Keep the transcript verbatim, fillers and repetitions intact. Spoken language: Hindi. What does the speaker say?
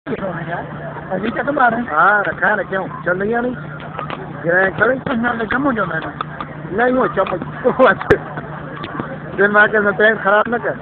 अभी क्या तुम्हारे? हाँ रखा है ना, क्यों चल नहीं आनी गिराए खड़े कम हो जाता है नहीं हो चमच दिन में आकर पेट खराब न कर।